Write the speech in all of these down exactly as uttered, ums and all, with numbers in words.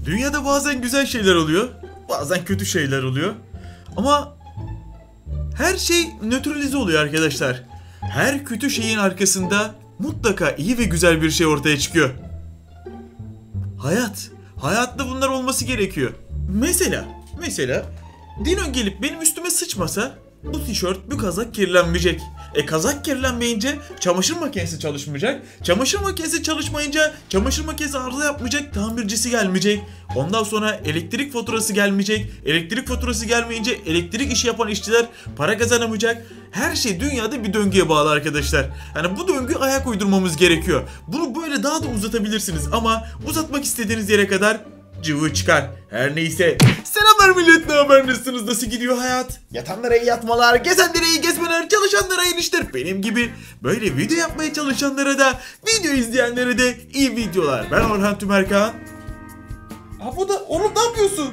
Dünyada bazen güzel şeyler oluyor, bazen kötü şeyler oluyor. Ama her şey nötralize oluyor arkadaşlar. Her kötü şeyin arkasında mutlaka iyi ve güzel bir şey ortaya çıkıyor. Hayat. Hayatta bunlar olması gerekiyor. Mesela, mesela Dino gelip benim üstüme sıçmasa bu tişört, bu kazak kirlenmeyecek. E kazak kirlenmeyince çamaşır makinesi çalışmayacak. Çamaşır makinesi çalışmayınca çamaşır makinesi arıza yapmayacak, tamircisi gelmeyecek. Ondan sonra elektrik faturası gelmeyecek. Elektrik faturası gelmeyince elektrik işi yapan işçiler para kazanamayacak. Her şey dünyada bir döngüye bağlı arkadaşlar. Yani bu döngüye ayak uydurmamız gerekiyor. Bunu böyle daha da uzatabilirsiniz ama uzatmak istediğiniz yere kadar cıvı çıkar. Her neyse. Selamlar millet, ne haber, nasılsınız, nasıl gidiyor hayat? Yatanlara iyi yatmalar, gezenlere iyi gezmeler, çalışanlara iyi işler. Benim gibi böyle video yapmaya çalışanlara da, video izleyenlere de iyi videolar. Ben Orhan Tümerkan. Ha bu da, oğlum ne yapıyorsun?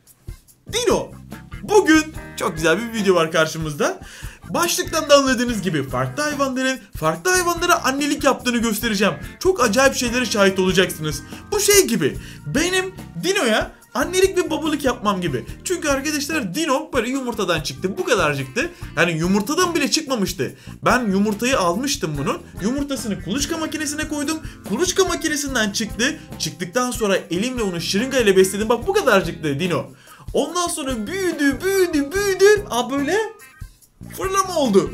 Dino. Bugün çok güzel bir video var karşımızda. Başlıktan da anladığınız gibi farklı hayvanların farklı hayvanlara annelik yaptığını göstereceğim. Çok acayip şeylere şahit olacaksınız. Bu şey gibi, benim Dino'ya annelik ve babalık yapmam gibi. Çünkü arkadaşlar Dino böyle yumurtadan çıktı, bu kadarcıktı. Yani yumurtadan bile çıkmamıştı. Ben yumurtayı almıştım bunun. Yumurtasını kuluçka makinesine koydum. Kuluçka makinesinden çıktı. Çıktıktan sonra elimle onu şırınga ile besledim. Bak bu kadarcıktı Dino. Ondan sonra büyüdü, büyüdü, büyüdü. Aa böyle fırlama oldu.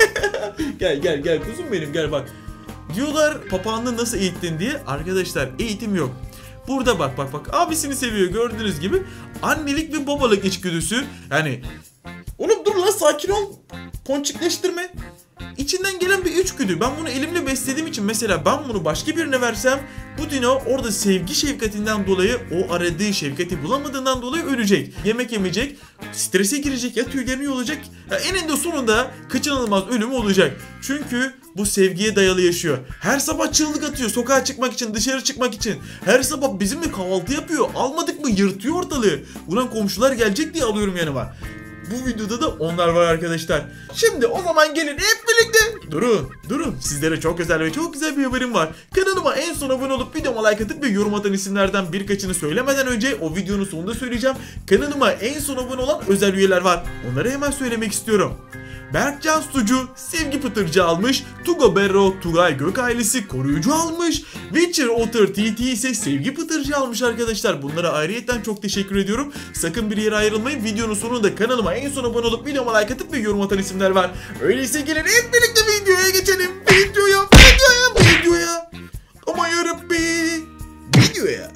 Gel gel gel kuzum benim, gel bak. Diyorlar papağanını nasıl eğittin diye. Arkadaşlar eğitim yok. Burada bak bak bak, abisini seviyor gördüğünüz gibi. Annelik ve babalık içgüdüsü. Yani oğlum dur lan, sakin ol. Ponçikleştirme. İçinden gelen bir içgüdü. Ben bunu elimle beslediğim için, mesela ben bunu başka birine versem bu Dino orada sevgi şefkatinden dolayı, o aradığı şefkati bulamadığından dolayı ölecek. Yemek yemeyecek, strese girecek, ya tüylerini yolacak. Ya eninde sonunda kaçınılmaz ölümü olacak. Çünkü bu sevgiye dayalı yaşıyor. Her sabah çığlık atıyor sokağa çıkmak için, dışarı çıkmak için. Her sabah bizimle kahvaltı yapıyor. Almadık mı yırtıyor ortalığı. Ulan komşular gelecek diye alıyorum yanıma. Bu videoda da onlar var arkadaşlar. Şimdi o zaman gelin hep birlikte. Durun, durun. Sizlere çok özel ve çok güzel bir haberim var. Kanalıma en son abone olup videoma like atıp ve yorum atan isimlerden birkaçını söylemeden önce o videonun sonunda söyleyeceğim. Kanalıma en son abone olan özel üyeler var. Onları hemen söylemek istiyorum. Berkcan Sucu Sevgi Pıtırcı almış. Tuga Berro Tugay Gök ailesi Koruyucu almış. Witcher Otter T T ise Sevgi Pıtırcı almış arkadaşlar. Bunlara ayrıyetten çok teşekkür ediyorum. Sakın bir yere ayrılmayın. Videonun sonunda kanalıma en son abone olup videoma like atıp ve yorum atan isimler var. Öyleyse gelin hep birlikte videoya geçelim. Videoya, videoya, videoya. Aman yarabbi. Videoya.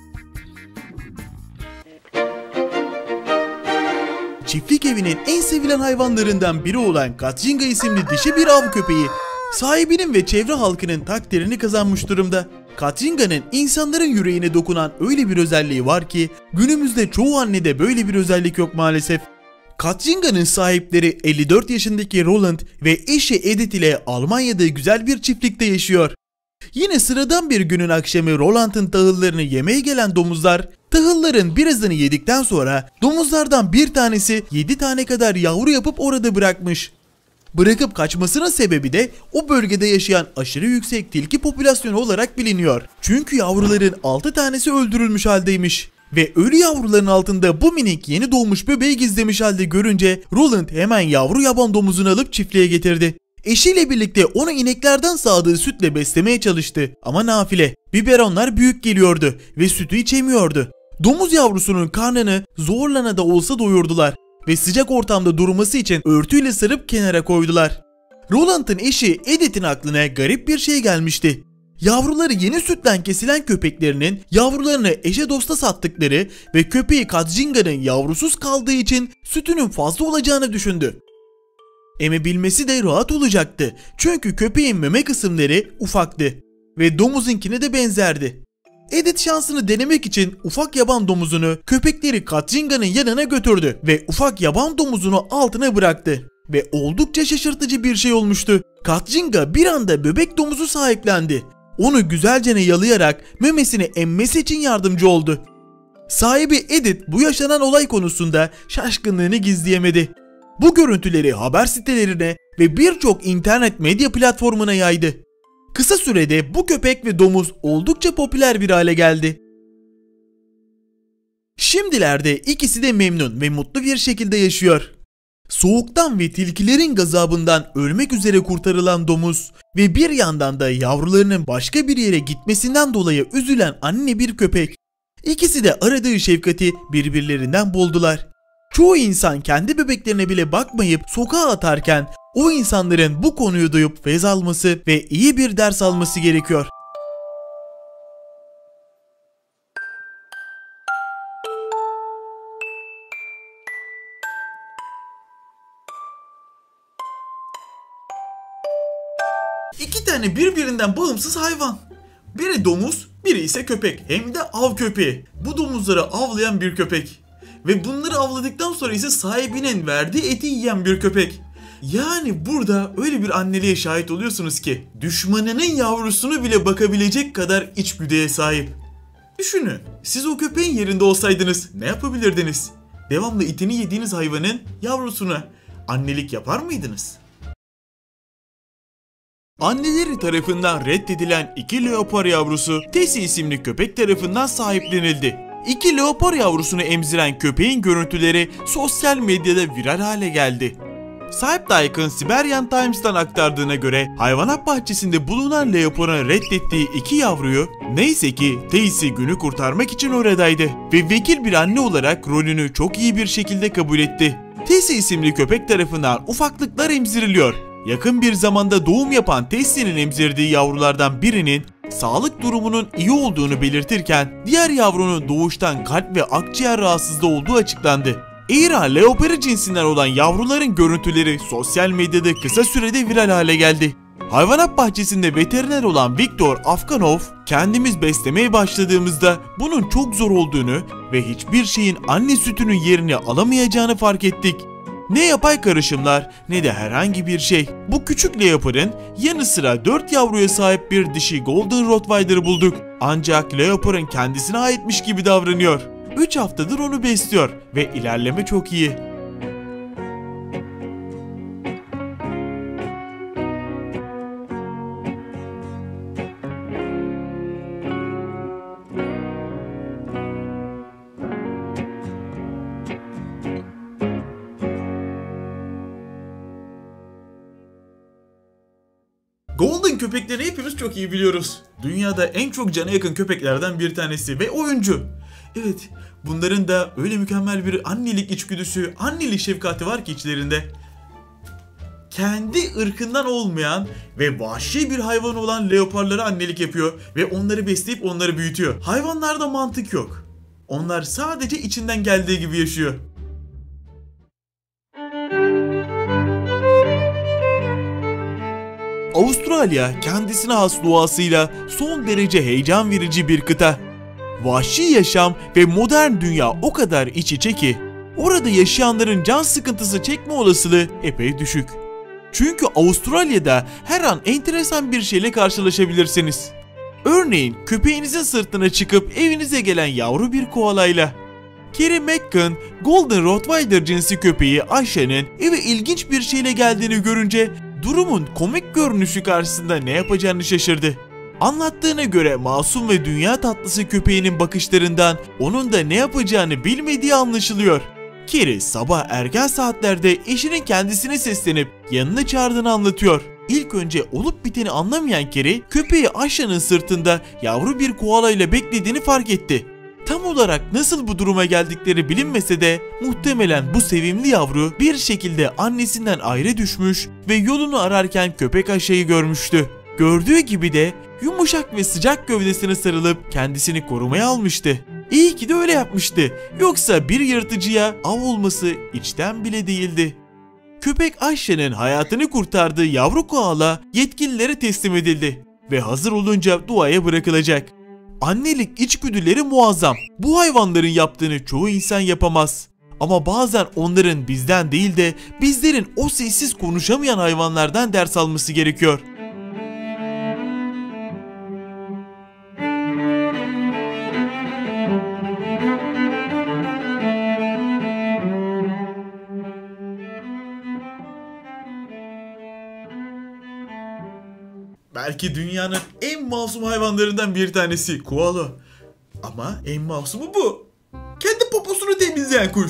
Çiftlik evinin en sevilen hayvanlarından biri olan Katinga isimli dişi bir av köpeği sahibinin ve çevre halkının takdirini kazanmış durumda. Katinga'nın insanların yüreğine dokunan öyle bir özelliği var ki günümüzde çoğu annede böyle bir özellik yok maalesef. Katinga'nın sahipleri elli dört yaşındaki Roland ve eşi Edith ile Almanya'da güzel bir çiftlikte yaşıyor. Yine sıradan bir günün akşamı Roland'ın tahıllarını yemeye gelen domuzlar, tahılların birazını yedikten sonra domuzlardan bir tanesi yedi tane kadar yavru yapıp orada bırakmış. Bırakıp kaçmasının sebebi de o bölgede yaşayan aşırı yüksek tilki popülasyonu olarak biliniyor. Çünkü yavruların altı tanesi öldürülmüş haldeymiş. Ve ölü yavruların altında bu minik yeni doğmuş bebeği gizlemiş halde görünce Roland hemen yavru yaban domuzunu alıp çiftliğe getirdi. Eşiyle birlikte onu ineklerden sağdığı sütle beslemeye çalıştı ama nafile. Biberonlar büyük geliyordu ve sütü içemiyordu. Domuz yavrusunun karnını zorlana da olsa doyurdular ve sıcak ortamda durması için örtüyle sarıp kenara koydular. Roland'ın eşi Edith'in aklına garip bir şey gelmişti. Yavruları yeni sütten kesilen köpeklerinin yavrularını eşe dosta sattıkları ve köpeği Katinga'nın yavrusuz kaldığı için sütünün fazla olacağını düşündü. Emebilmesi de rahat olacaktı çünkü köpeğin meme kısımları ufaktı ve domuzunkine de benzerdi. Edith şansını denemek için ufak yaban domuzunu köpekleri Katinga'nın yanına götürdü ve ufak yaban domuzunu altına bıraktı. Ve oldukça şaşırtıcı bir şey olmuştu. Katinga bir anda bebek domuzu sahiplendi. Onu güzelce yalayarak memesini emmesi için yardımcı oldu. Sahibi Edith bu yaşanan olay konusunda şaşkınlığını gizleyemedi. Bu görüntüleri haber sitelerine ve birçok internet medya platformuna yaydı. Kısa sürede bu köpek ve domuz oldukça popüler bir hale geldi. Şimdilerde ikisi de memnun ve mutlu bir şekilde yaşıyor. Soğuktan ve tilkilerin gazabından ölmek üzere kurtarılan domuz ve bir yandan da yavrularının başka bir yere gitmesinden dolayı üzülen anne bir köpek. İkisi de aradığı şefkati birbirlerinden buldular. Çoğu insan kendi bebeklerine bile bakmayıp sokağa atarken o insanların bu konuyu duyup feyz alması ve iyi bir ders alması gerekiyor. İki tane birbirinden bağımsız hayvan. Biri domuz, biri ise köpek. Hem de av köpeği. Bu domuzları avlayan bir köpek. Ve bunları avladıktan sonra ise sahibinin verdiği eti yiyen bir köpek. Yani burada öyle bir anneliğe şahit oluyorsunuz ki düşmanının yavrusunu bile bakabilecek kadar içgüdüye sahip. Düşünün, siz o köpeğin yerinde olsaydınız ne yapabilirdiniz? Devamlı etini yediğiniz hayvanın yavrusuna annelik yapar mıydınız? Anneleri tarafından reddedilen iki leopar yavrusu Tessie isimli köpek tarafından sahiplenildi. İki leopar yavrusunu emziren köpeğin görüntüleri sosyal medyada viral hale geldi. Sahipdike'ın Siberian Times'tan aktardığına göre hayvanat bahçesinde bulunan leoparın reddettiği iki yavruyu neyse ki Tessie günü kurtarmak için oradaydı ve vekil bir anne olarak rolünü çok iyi bir şekilde kabul etti. Tessie isimli köpek tarafından ufaklıklar emziriliyor. Yakın bir zamanda doğum yapan Tessie'nin emzirdiği yavrulardan birinin sağlık durumunun iyi olduğunu belirtirken diğer yavrunun doğuştan kalp ve akciğer rahatsızlığı olduğu açıklandı. Eira leoparı cinsinden olan yavruların görüntüleri sosyal medyada kısa sürede viral hale geldi. Hayvanat bahçesinde veteriner olan Viktor Afganov, kendimiz beslemeye başladığımızda bunun çok zor olduğunu ve hiçbir şeyin anne sütünün yerini alamayacağını fark ettik. Ne yapay karışımlar ne de herhangi bir şey. Bu küçük leoparın yanı sıra dört yavruya sahip bir dişi Golden Rottweiler'ı bulduk. Ancak leoparın kendisine aitmiş gibi davranıyor. üç haftadır onu besliyor ve ilerleme çok iyi. Golden köpekleri hepimiz çok iyi biliyoruz. Dünyada en çok cana yakın köpeklerden bir tanesi ve oyuncu. Evet, bunların da öyle mükemmel bir annelik içgüdüsü, annelik şefkati var ki içlerinde. Kendi ırkından olmayan ve vahşi bir hayvan olan leoparlara annelik yapıyor ve onları besleyip onları büyütüyor. Hayvanlarda mantık yok. Onlar sadece içinden geldiği gibi yaşıyor. Avustralya kendisine has doğasıyla son derece heyecan verici bir kıta. Vahşi yaşam ve modern dünya o kadar iç içe ki orada yaşayanların can sıkıntısı çekme olasılığı epey düşük. Çünkü Avustralya'da her an enteresan bir şeyle karşılaşabilirsiniz. Örneğin köpeğinizin sırtına çıkıp evinize gelen yavru bir koalayla. Kerry Mackin, Golden Rottweiler cinsi köpeği Ayşe'nin eve ilginç bir şeyle geldiğini görünce durumun komik görünüşü karşısında ne yapacağını şaşırdı. Anlattığına göre masum ve dünya tatlısı köpeğinin bakışlarından onun da ne yapacağını bilmediği anlaşılıyor. Kerry sabah erken saatlerde eşinin kendisine seslenip yanına çağırdığını anlatıyor. İlk önce olup biteni anlamayan Kerry, köpeği Ayşe'nin sırtında yavru bir koala ile beklediğini fark etti. Tam olarak nasıl bu duruma geldikleri bilinmese de muhtemelen bu sevimli yavru bir şekilde annesinden ayrı düşmüş ve yolunu ararken köpek Ayşe'yi görmüştü. Gördüğü gibi de yumuşak ve sıcak gövdesine sarılıp kendisini korumaya almıştı. İyi ki de öyle yapmıştı. Yoksa bir yırtıcıya av olması içten bile değildi. Köpek Ayşe'nin hayatını kurtardığı yavru koala yetkililere teslim edildi ve hazır olunca duaya bırakılacak. Annelik içgüdüleri muazzam. Bu hayvanların yaptığını çoğu insan yapamaz. Ama bazen onların bizden değil de bizlerin o sessiz konuşamayan hayvanlardan ders alması gerekiyor. Belki dünyanın en masum hayvanlarından bir tanesi koala. Ama en masumu bu. Kendi poposunu deposunu temizleyen kuş.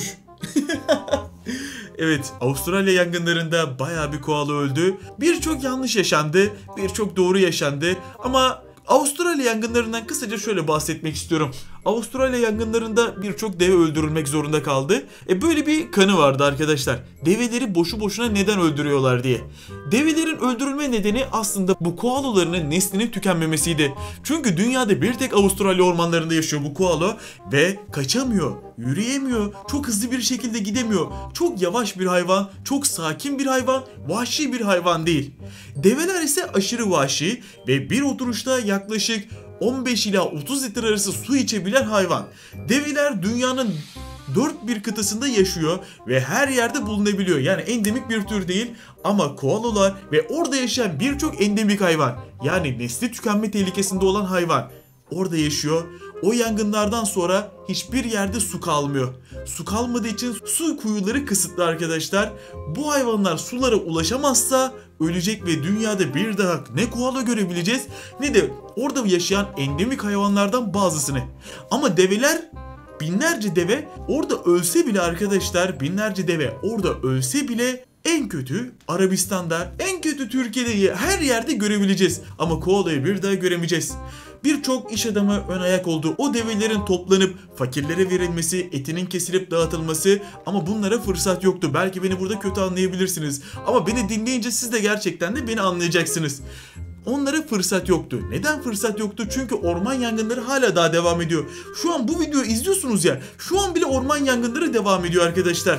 Evet, Avustralya yangınlarında bayağı bir koala öldü. Birçok yanlış yaşandı, birçok doğru yaşandı ama Avustralya yangınlarından kısaca şöyle bahsetmek istiyorum. Avustralya yangınlarında birçok deve öldürülmek zorunda kaldı. E böyle bir kanı vardı arkadaşlar. Develeri boşu boşuna neden öldürüyorlar diye. Develerin öldürülme nedeni aslında bu koalaların neslinin tükenmemesiydi. Çünkü dünyada bir tek Avustralya ormanlarında yaşıyor bu koala ve kaçamıyor, yürüyemiyor, çok hızlı bir şekilde gidemiyor. Çok yavaş bir hayvan, çok sakin bir hayvan, vahşi bir hayvan değil. Develer ise aşırı vahşi ve bir oturuşta yaklaşık on beş ila otuz litre arası su içebilen hayvan. Develer dünyanın dört bir kıtasında yaşıyor ve her yerde bulunabiliyor. Yani endemik bir tür değil ama koalalar ve orada yaşayan birçok endemik hayvan, yani nesli tükenme tehlikesinde olan hayvan orada yaşıyor. O yangınlardan sonra hiçbir yerde su kalmıyor. Su kalmadığı için su kuyuları kısıtlı arkadaşlar. Bu hayvanlar sulara ulaşamazsa ölecek ve dünyada bir daha ne koala görebileceğiz ne de orada yaşayan endemik hayvanlardan bazısını. Ama develer, binlerce deve orada ölse bile arkadaşlar, binlerce deve orada ölse bile en kötü Arabistan'da, en kötü Türkiye'de, her yerde görebileceğiz. Ama koalayı bir daha göremeyeceğiz. Birçok iş adamı ön ayak oldu. O develerin toplanıp fakirlere verilmesi, etinin kesilip dağıtılması, ama bunlara fırsat yoktu. Belki beni burada kötü anlayabilirsiniz. Ama beni dinleyince siz de gerçekten de beni anlayacaksınız. Onlara fırsat yoktu. Neden fırsat yoktu? Çünkü orman yangınları hala daha devam ediyor. Şu an bu videoyu izliyorsunuz ya. Şu an bile orman yangınları devam ediyor arkadaşlar.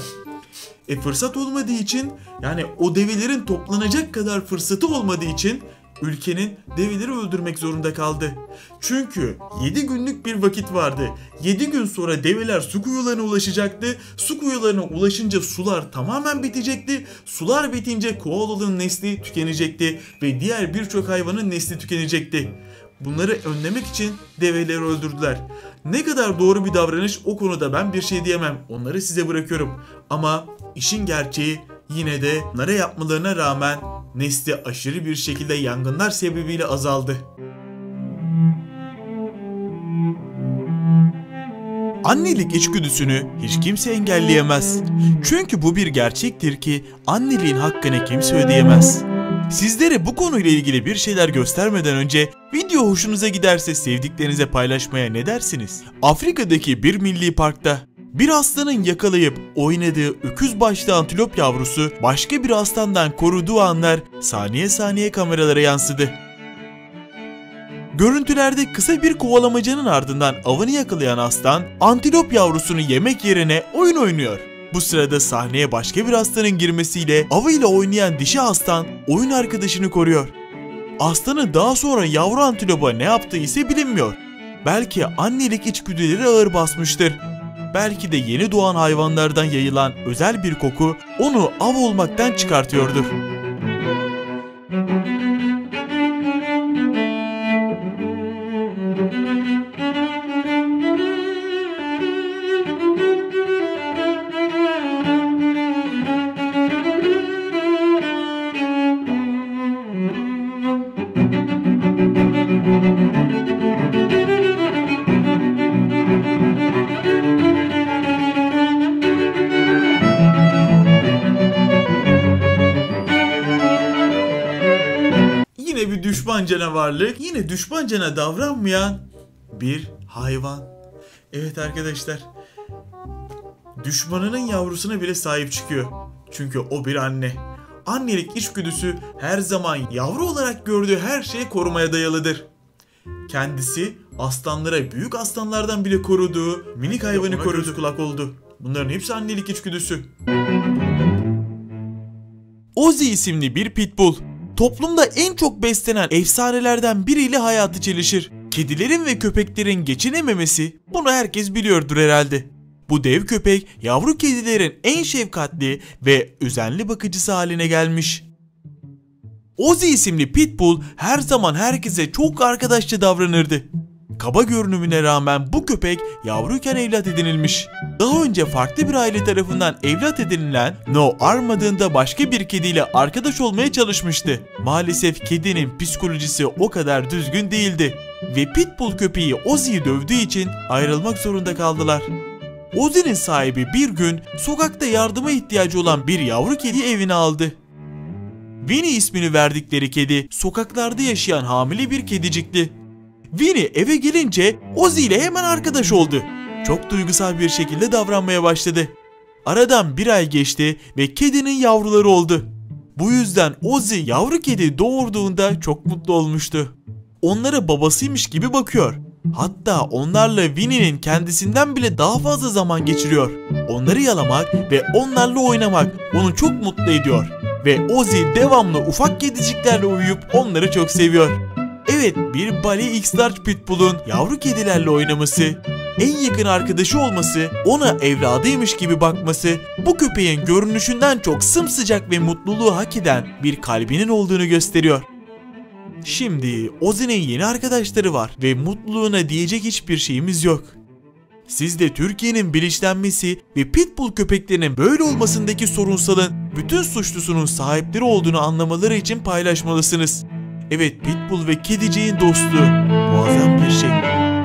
E fırsat olmadığı için, yani o develerin toplanacak kadar fırsatı olmadığı için ülkenin develeri öldürmek zorunda kaldı. Çünkü yedi günlük bir vakit vardı. yedi gün sonra develer su kuyularına ulaşacaktı. Su kuyularına ulaşınca sular tamamen bitecekti. Sular bitince koalanın nesli tükenecekti ve diğer birçok hayvanın nesli tükenecekti. Bunları önlemek için develeri öldürdüler. Ne kadar doğru bir davranış, o konuda ben bir şey diyemem. Onları size bırakıyorum. Ama işin gerçeği yine de bunlara yapmalarına rağmen nesli aşırı bir şekilde yangınlar sebebiyle azaldı. Annelik içgüdüsünü hiç kimse engelleyemez. Çünkü bu bir gerçektir ki anneliğin hakkını kimse ödeyemez. Sizlere bu konuyla ilgili bir şeyler göstermeden önce video hoşunuza giderse sevdiklerinize paylaşmaya ne dersiniz? Afrika'daki bir milli parkta bir aslanın yakalayıp oynadığı öküz başlı antilop yavrusu başka bir aslandan koruduğu anlar saniye saniye kameralara yansıdı. Görüntülerde kısa bir kovalamacanın ardından avını yakalayan aslan antilop yavrusunu yemek yerine oyun oynuyor. Bu sırada sahneye başka bir aslanın girmesiyle avıyla oynayan dişi aslan oyun arkadaşını koruyor. Aslanın daha sonra yavru antilopa ne yaptığı ise bilinmiyor. Belki annelik içgüdüleri ağır basmıştır. Belki de yeni doğan hayvanlardan yayılan özel bir koku onu av olmaktan çıkartıyordur. Yine bir düşman canavarlık, yine düşmancana davranmayan bir hayvan. Evet arkadaşlar, düşmanının yavrusuna bile sahip çıkıyor. Çünkü o bir anne. Annelik içgüdüsü her zaman yavru olarak gördüğü her şeyi korumaya dayalıdır. Kendisi aslanlara, büyük aslanlardan bile koruduğu minik hayvanı korudu, kulak oldu. Bunların hepsi annelik içgüdüsü. Ozzy isimli bir pitbull toplumda en çok beslenen efsanelerden biriyle hayatı çelişir. Kedilerin ve köpeklerin geçinememesi, bunu herkes biliyordur herhalde. Bu dev köpek yavru kedilerin en şefkatli ve özenli bakıcısı haline gelmiş. Ozzy isimli pitbull her zaman herkese çok arkadaşça davranırdı. Kaba görünümüne rağmen bu köpek yavruyken evlat edinilmiş. Daha önce farklı bir aile tarafından evlat edinilen No Arm adında başka bir kediyle arkadaş olmaya çalışmıştı. Maalesef kedinin psikolojisi o kadar düzgün değildi ve pitbull köpeği Ozzy'yi dövdüğü için ayrılmak zorunda kaldılar. Ozzy'nin sahibi bir gün sokakta yardıma ihtiyacı olan bir yavru kediyi evine aldı. Winnie ismini verdikleri kedi sokaklarda yaşayan hamile bir kedicikti. Winnie eve gelince Ozzy ile hemen arkadaş oldu. Çok duygusal bir şekilde davranmaya başladı. Aradan bir ay geçti ve kedinin yavruları oldu. Bu yüzden Ozzy yavru kedi doğurduğunda çok mutlu olmuştu. Onlara babasıymış gibi bakıyor. Hatta onlarla Winnie'nin kendisinden bile daha fazla zaman geçiriyor. Onları yalamak ve onlarla oynamak onu çok mutlu ediyor. Ve Ozzy devamlı ufak kediciklerle uyuyup onları çok seviyor. Evet, bir Bully X-Large Pitbull'un yavru kedilerle oynaması, en yakın arkadaşı olması, ona evladıymış gibi bakması, bu köpeğin görünüşünden çok sımsıcak ve mutluluğu hak eden bir kalbinin olduğunu gösteriyor. Şimdi Ozzy'nin yeni arkadaşları var ve mutluluğuna diyecek hiçbir şeyimiz yok. Siz de Türkiye'nin bilinçlenmesi ve pitbull köpeklerinin böyle olmasındaki sorunsalın bütün suçlusunun sahipleri olduğunu anlamaları için paylaşmalısınız. Evet, pitbull ve kediciğin dostluğu muazzam bir şey.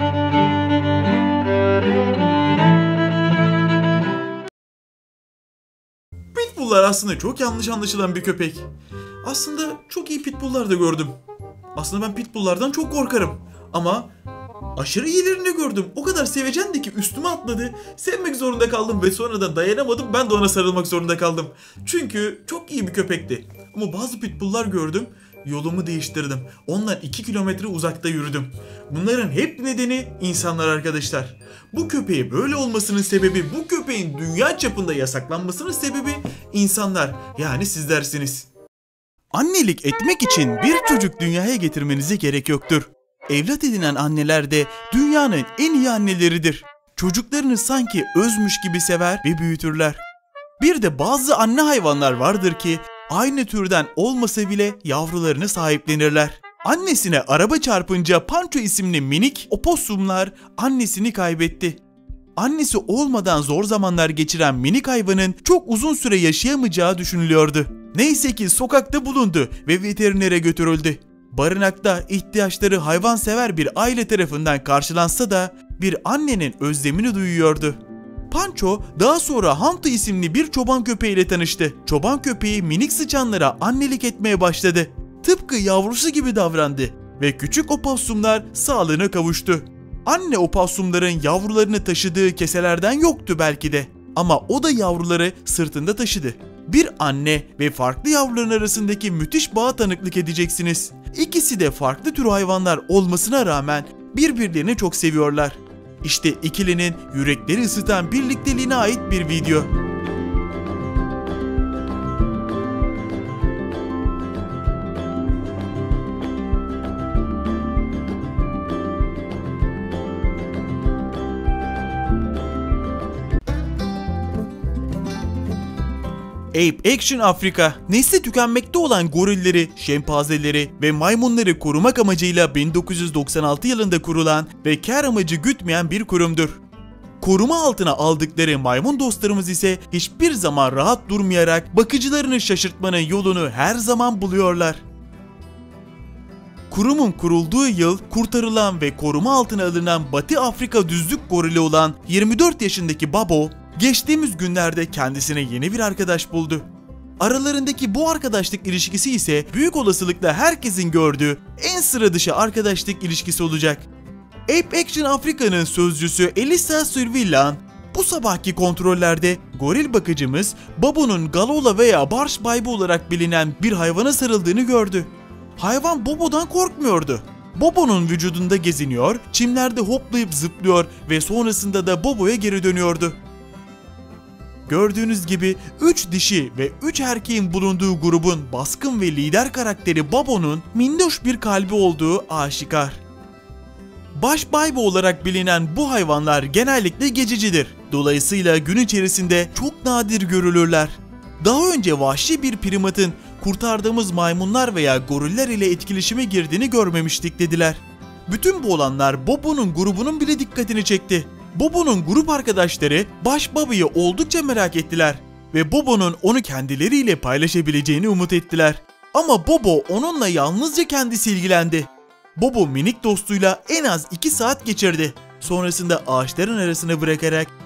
Pitbulllar aslında çok yanlış anlaşılan bir köpek. Aslında çok iyi pitbulllar da gördüm. Aslında ben pitbulllardan çok korkarım. Ama aşırı iyilerini de gördüm. O kadar sevecendi ki üstüme atladı. Sevmek zorunda kaldım ve sonradan dayanamadım. Ben de ona sarılmak zorunda kaldım. Çünkü çok iyi bir köpekti. Ama bazı pitbulllar gördüm. Yolumu değiştirdim. Ondan iki kilometre uzakta yürüdüm. Bunların hep nedeni insanlar arkadaşlar. Bu köpeğe böyle olmasının sebebi, bu köpeğin dünya çapında yasaklanmasının sebebi insanlar. Yani sizlersiniz. Annelik etmek için bir çocuk dünyaya getirmenize gerek yoktur. Evlat edinen anneler de dünyanın en iyi anneleridir. Çocuklarını sanki özmüş gibi sever ve büyütürler. Bir de bazı anne hayvanlar vardır ki aynı türden olmasa bile yavrularını sahiplenirler. Annesine araba çarpınca Pancho isimli minik opossumlar annesini kaybetti. Annesi olmadan zor zamanlar geçiren minik hayvanın çok uzun süre yaşayamayacağı düşünülüyordu. Neyse ki sokakta bulundu ve veterinere götürüldü. Barınakta ihtiyaçları hayvansever bir aile tarafından karşılansa da bir annenin özlemini duyuyordu. Pancho daha sonra Hunter isimli bir çoban köpeğiyle tanıştı. Çoban köpeği minik sıçanlara annelik etmeye başladı. Tıpkı yavrusu gibi davrandı ve küçük opossumlar sağlığına kavuştu. Anne opossumların yavrularını taşıdığı keselerden yoktu belki de. Ama o da yavruları sırtında taşıdı. Bir anne ve farklı yavruların arasındaki müthiş bağa tanıklık edeceksiniz. İkisi de farklı tür hayvanlar olmasına rağmen birbirlerini çok seviyorlar. İşte ikilinin yürekleri ısıtan birlikteliğine ait bir video. Ape Action Afrika, nesli tükenmekte olan gorilleri, şempanzeleri ve maymunları korumak amacıyla bin dokuz yüz doksan altı yılında kurulan ve kar amacı gütmeyen bir kurumdur. Koruma altına aldıkları maymun dostlarımız ise hiçbir zaman rahat durmayarak bakıcılarını şaşırtmanın yolunu her zaman buluyorlar. Kurumun kurulduğu yıl kurtarılan ve koruma altına alınan Batı Afrika düzlük gorili olan yirmi dört yaşındaki Babo, geçtiğimiz günlerde kendisine yeni bir arkadaş buldu. Aralarındaki bu arkadaşlık ilişkisi ise büyük olasılıkla herkesin gördüğü en sıra dışı arkadaşlık ilişkisi olacak. Ape Action Afrika'nın sözcüsü Elisa Sylvillan, bu sabahki kontrollerde goril bakıcımız Babo'nun Galola veya Barş Baybu olarak bilinen bir hayvana sarıldığını gördü. Hayvan Bobo'dan korkmuyordu. Bobo'nun vücudunda geziniyor, çimlerde hoplayıp zıplıyor ve sonrasında da Bobo'ya geri dönüyordu. Gördüğünüz gibi üç dişi ve üç erkeğin bulunduğu grubun baskın ve lider karakteri Babo'nun minnoş bir kalbi olduğu aşikar. Baş baybu olarak bilinen bu hayvanlar genellikle gececidir. Dolayısıyla gün içerisinde çok nadir görülürler. Daha önce vahşi bir primatın kurtardığımız maymunlar veya goriller ile etkileşime girdiğini görmemiştik dediler. Bütün bu olanlar Bobo'nun grubunun bile dikkatini çekti. Bobo'nun grup arkadaşları Baş Babo'yu oldukça merak ettiler ve Bobo'nun onu kendileriyle paylaşabileceğini umut ettiler. Ama Bobo onunla yalnızca kendisi ilgilendi. Bobo minik dostuyla en az iki saat geçirdi. Sonrasında ağaçların arasına bırakarak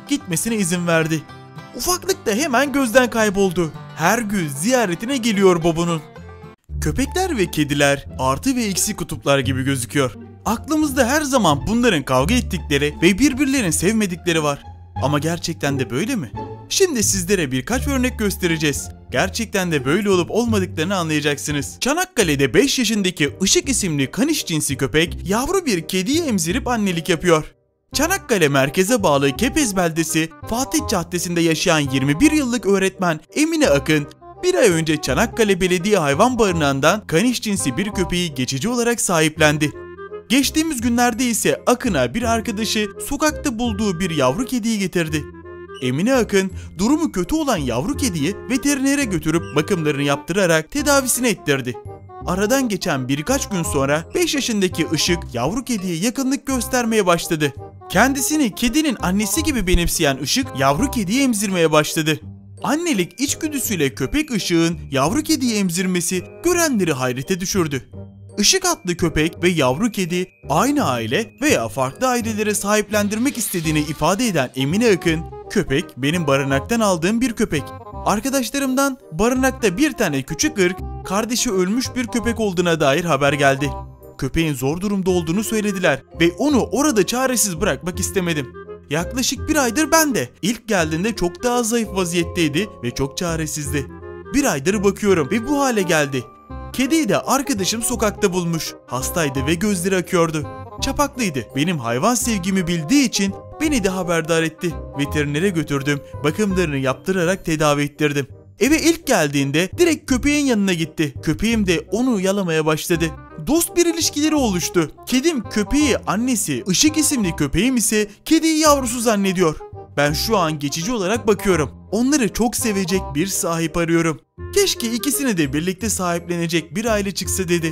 gitmesine izin verdi. Ufaklık da hemen gözden kayboldu. Her gün ziyaretine geliyor Bobo'nun. Köpekler ve kediler artı ve eksi kutuplar gibi gözüküyor. Aklımızda her zaman bunların kavga ettikleri ve birbirlerini sevmedikleri var. Ama gerçekten de böyle mi? Şimdi sizlere birkaç örnek göstereceğiz. Gerçekten de böyle olup olmadıklarını anlayacaksınız. Çanakkale'de beş yaşındaki Işık isimli kaniş cinsi köpek yavru bir kediyi emzirip annelik yapıyor. Çanakkale merkeze bağlı Kepez beldesi Fatih Caddesi'nde yaşayan yirmi bir yıllık öğretmen Emine Akın, bir ay önce Çanakkale Belediye Hayvan Barınağı'ndan kaniş cinsi bir köpeği geçici olarak sahiplendi. Geçtiğimiz günlerde ise Akın'a bir arkadaşı sokakta bulduğu bir yavru kediyi getirdi. Emine Akın durumu kötü olan yavru kediyi veterinere götürüp bakımlarını yaptırarak tedavisini ettirdi. Aradan geçen birkaç gün sonra beş yaşındaki Işık yavru kediye yakınlık göstermeye başladı. Kendisini kedinin annesi gibi benimseyen Işık yavru kediyi emzirmeye başladı. Annelik içgüdüsüyle köpek Işık'ın yavru kediyi emzirmesi görenleri hayrete düşürdü. Işık adlı köpek ve yavru kedi aynı aile veya farklı ailelere sahiplendirmek istediğini ifade eden Emine Akın, "Köpek benim barınaktan aldığım bir köpek. Arkadaşlarımdan barınakta bir tane küçük ırk, kardeşi ölmüş bir köpek olduğuna dair haber geldi. Köpeğin zor durumda olduğunu söylediler ve onu orada çaresiz bırakmak istemedim. Yaklaşık bir aydır ben de. İlk geldiğinde çok daha zayıf vaziyetteydi ve çok çaresizdi. Bir aydır bakıyorum ve bu hale geldi. Kediyi de arkadaşım sokakta bulmuş. Hastaydı ve gözleri akıyordu. Çapaklıydı. Benim hayvan sevgimi bildiği için beni de haberdar etti. Veterinere götürdüm. Bakımlarını yaptırarak tedavi ettirdim. Eve ilk geldiğinde direkt köpeğin yanına gitti. Köpeğim de onu yalamaya başladı. Dost bir ilişkileri oluştu. Kedim köpeği annesi, Işık isimli köpeğim ise kediyi yavrusu zannediyor. Ben şu an geçici olarak bakıyorum. Onları çok sevecek bir sahip arıyorum. Keşke ikisini de birlikte sahiplenecek bir aile çıksa" dedi.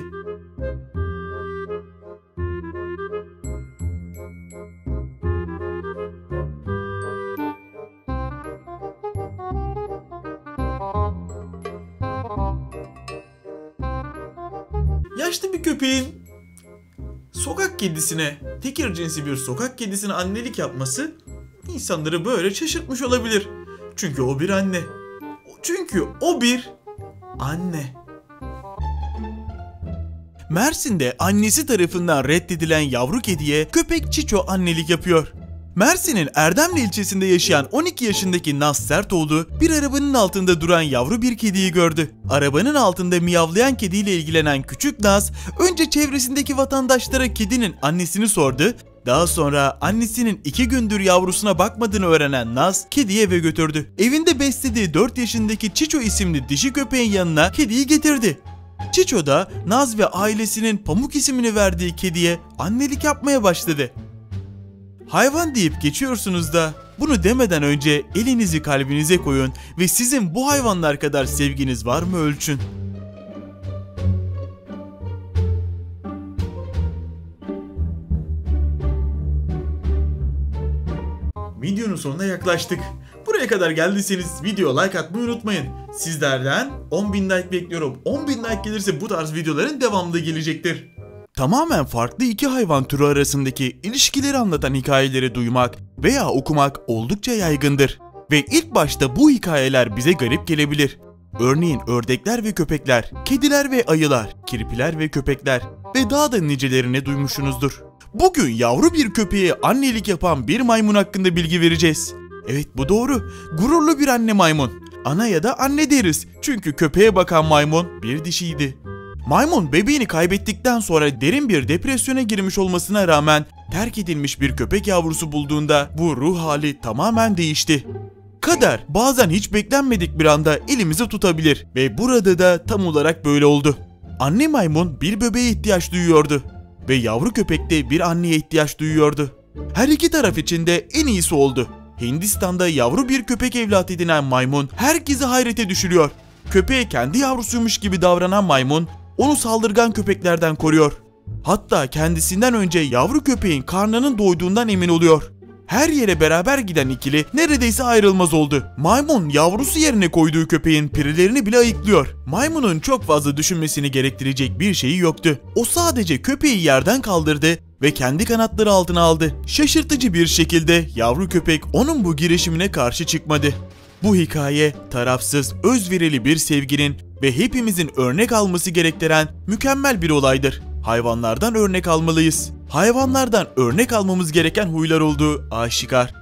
Yaşlı bir köpeğin sokak kedisine, tekir cinsi bir sokak kedisine annelik yapması insanları böyle şaşırtmış olabilir. Çünkü o bir anne. Çünkü o bir anne. Mersin'de annesi tarafından reddedilen yavru kediye köpek Çiço annelik yapıyor. Mersin'in Erdemli ilçesinde yaşayan on iki yaşındaki Naz Sertoğlu bir arabanın altında duran yavru bir kediyi gördü. Arabanın altında miyavlayan kediyle ilgilenen küçük Naz önce çevresindeki vatandaşlara kedinin annesini sordu. Daha sonra annesinin iki gündür yavrusuna bakmadığını öğrenen Naz kediyi eve götürdü. Evinde beslediği dört yaşındaki Çiço isimli dişi köpeğin yanına kediyi getirdi. Çiço da Naz ve ailesinin Pamuk ismini verdiği kediye annelik yapmaya başladı. Hayvan deyip geçiyorsunuz da bunu demeden önce elinizi kalbinize koyun ve sizin bu hayvanlar kadar sevginiz var mı ölçün. Videonun sonuna yaklaştık. Buraya kadar geldiyseniz video like atmayı unutmayın. Sizlerden on bin like bekliyorum. on bin like gelirse bu tarz videoların devamlı gelecektir. Tamamen farklı iki hayvan türü arasındaki ilişkileri anlatan hikayeleri duymak veya okumak oldukça yaygındır. Ve ilk başta bu hikayeler bize garip gelebilir. Örneğin ördekler ve köpekler, kediler ve ayılar, kirpiler ve köpekler ve daha da nicelerini duymuşsunuzdur. Bugün yavru bir köpeğe annelik yapan bir maymun hakkında bilgi vereceğiz. Evet, bu doğru. Gururlu bir anne maymun. Ana ya da anne deriz. Çünkü köpeğe bakan maymun bir dişiydi. Maymun bebeğini kaybettikten sonra derin bir depresyona girmiş olmasına rağmen terk edilmiş bir köpek yavrusu bulduğunda bu ruh hali tamamen değişti. Kader bazen hiç beklenmedik bir anda elimizi tutabilir ve burada da tam olarak böyle oldu. Anne maymun bir bebeğe ihtiyaç duyuyordu ve yavru köpek de bir anneye ihtiyaç duyuyordu. Her iki taraf için de en iyisi oldu. Hindistan'da yavru bir köpek evlat edinen maymun herkesi hayrete düşürüyor. Köpeğe kendi yavrusuymuş gibi davranan maymun onu saldırgan köpeklerden koruyor. Hatta kendisinden önce yavru köpeğin karnının doyduğundan emin oluyor. Her yere beraber giden ikili neredeyse ayrılmaz oldu. Maymun yavrusu yerine koyduğu köpeğin pirilerini bile ayıklıyor. Maymunun çok fazla düşünmesini gerektirecek bir şeyi yoktu. O sadece köpeği yerden kaldırdı ve kendi kanatları altına aldı. Şaşırtıcı bir şekilde yavru köpek onun bu girişimine karşı çıkmadı. Bu hikaye tarafsız, özverili bir sevginin ve hepimizin örnek alması gerektiren mükemmel bir olaydır. Hayvanlardan örnek almalıyız. Hayvanlardan örnek almamız gereken huylar olduğu aşikar.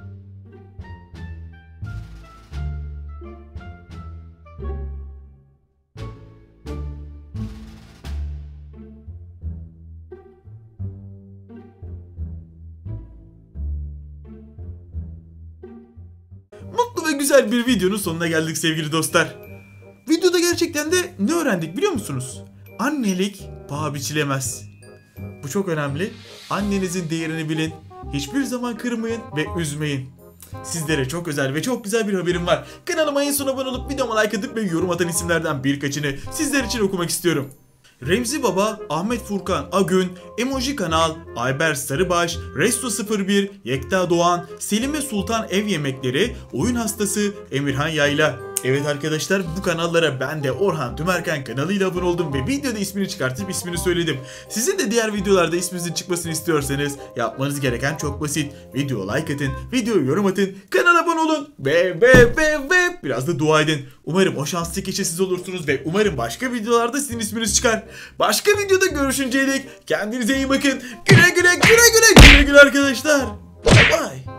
Mutlu ve güzel bir videonun sonuna geldik sevgili dostlar. Videoda gerçekten de ne öğrendik biliyor musunuz? Annelik paha biçilemez. Bu çok önemli. Annenizin değerini bilin. Hiçbir zaman kırmayın ve üzmeyin. Sizlere çok özel ve çok güzel bir haberim var. Kanalıma en son abone olup videoma like atıp ve yorum atan isimlerden birkaçını sizler için okumak istiyorum. Remzi Baba, Ahmet Furkan Agün, Emoji Kanal, Ayber Sarıbaş, Resto sıfır bir, Yekta Doğan, Selime Sultan Ev Yemekleri, Oyun Hastası, Emirhan Yayla. Evet arkadaşlar, bu kanallara ben de Orhan Tümerken kanalıyla abone oldum ve videoda ismini çıkartıp ismini söyledim. Sizin de diğer videolarda isminizin çıkmasını istiyorsanız yapmanız gereken çok basit. Video like atın, videoya yorum atın, kanala abone olun ve ve ve ve biraz da dua edin. Umarım o şanslı kişi siz olursunuz ve umarım başka videolarda sizin isminiz çıkar. Başka videoda görüşünceye dek kendinize iyi bakın. Güle güle güle güle güle güle arkadaşlar. Bye bye.